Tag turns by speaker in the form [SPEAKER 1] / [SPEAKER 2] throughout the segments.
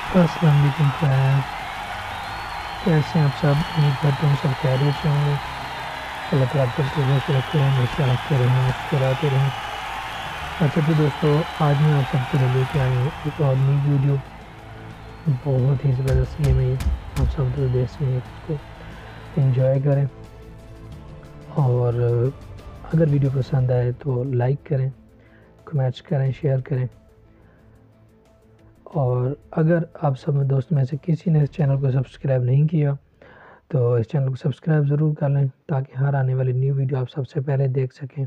[SPEAKER 1] अस्सलाम वालेकुम फ्रेंड्स, कैसे हैं आप सब। उम्मीद करता हूँ सब खैरियत से होंगे। अल्लाह ताला आप सबको खुश रखे, हमेशा रखते रहें, मुस्कुराते रहें। अच्छा तो दोस्तों, आज मैं आप सबके लिए लेके आया हूँ एक और नई वीडियो। बहुत ही ज़बरदस्त गेम है ये। आप सब तो देख सकेंगे, इसको एंजॉय करें और अगर वीडियो पसंद आए तो लाइक करें, कमेंट्स करें, शेयर करें। और अगर आप सब दोस्त में से किसी ने इस चैनल को सब्सक्राइब नहीं किया तो इस चैनल को सब्सक्राइब ज़रूर कर लें, ताकि हर आने वाली न्यू वीडियो आप सबसे पहले देख सकें।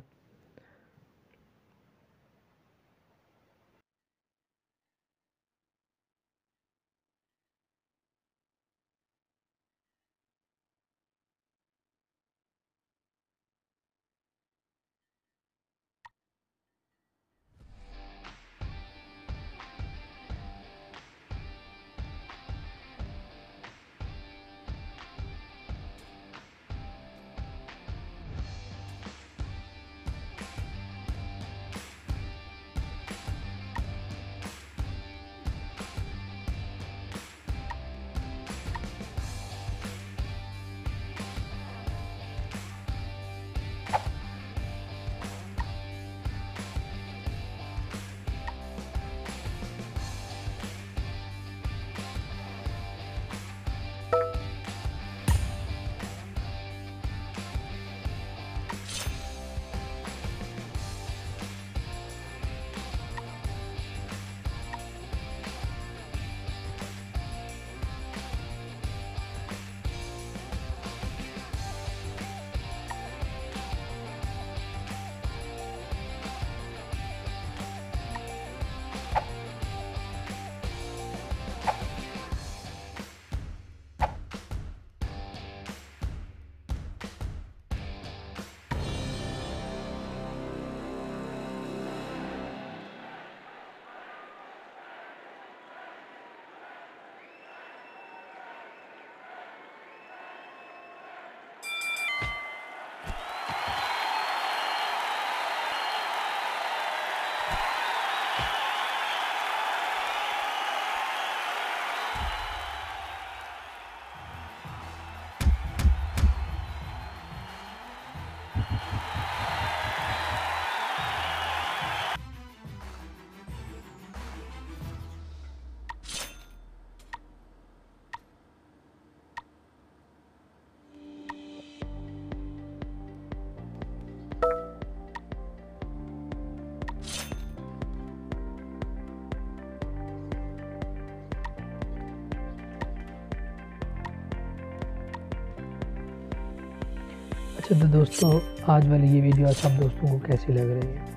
[SPEAKER 1] अच्छा तो दोस्तों, आज वाली ये वीडियो आप सब दोस्तों को कैसी लग रही है।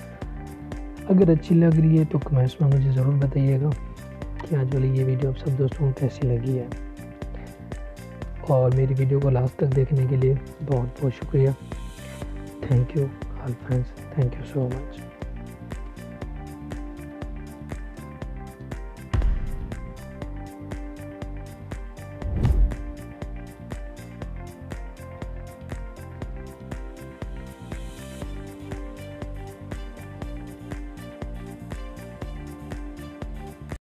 [SPEAKER 1] अगर अच्छी लग रही है तो कमेंट्स में मुझे ज़रूर बताइएगा कि आज वाली ये वीडियो आप सब दोस्तों को कैसी लगी है। और मेरी वीडियो को लास्ट तक देखने के लिए बहुत बहुत शुक्रिया। Thank you all friends, thank you so much.